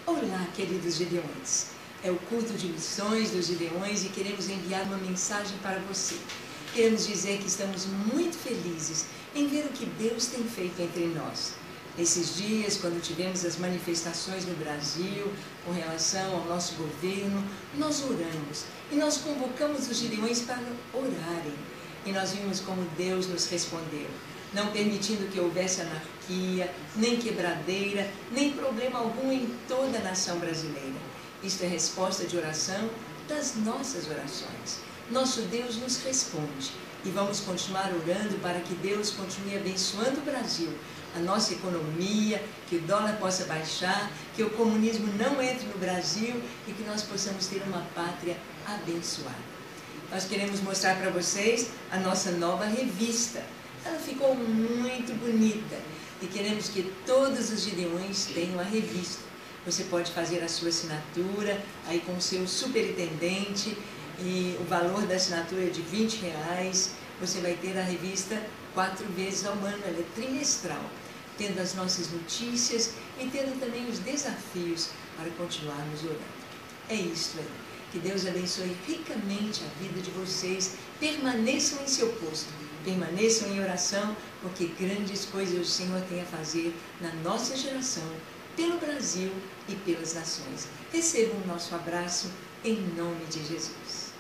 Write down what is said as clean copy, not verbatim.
Olá, queridos Gideões. É o culto de missões dos Gideões e queremos enviar uma mensagem para você. Queremos dizer que estamos muito felizes em ver o que Deus tem feito entre nós. Nesses dias, quando tivemos as manifestações no Brasil com relação ao nosso governo, nós oramos e nós convocamos os Gideões para orarem. E nós vimos como Deus nos respondeu, não permitindo que houvesse anarquia, nem quebradeira, nem problema algum em toda a nação brasileira. Isto é resposta de oração das nossas orações. Nosso Deus nos responde e vamos continuar orando para que Deus continue abençoando o Brasil, a nossa economia, que o dólar possa baixar, que o comunismo não entre no Brasil e que nós possamos ter uma pátria abençoada. Nós queremos mostrar para vocês a nossa nova revista. Ela ficou muito bonita e queremos que todos os Gideões tenham a revista. Você pode fazer a sua assinatura aí com o seu superintendente e o valor da assinatura é de R$20. Você vai ter a revista 4 vezes ao ano, ela é trimestral, tendo as nossas notícias e tendo também os desafios para continuarmos orando. É isso aí. Que Deus abençoe ricamente a vida de vocês. Permaneçam em seu posto, permaneçam em oração, porque grandes coisas o Senhor tem a fazer na nossa geração, pelo Brasil e pelas nações. Recebam o nosso abraço em nome de Jesus.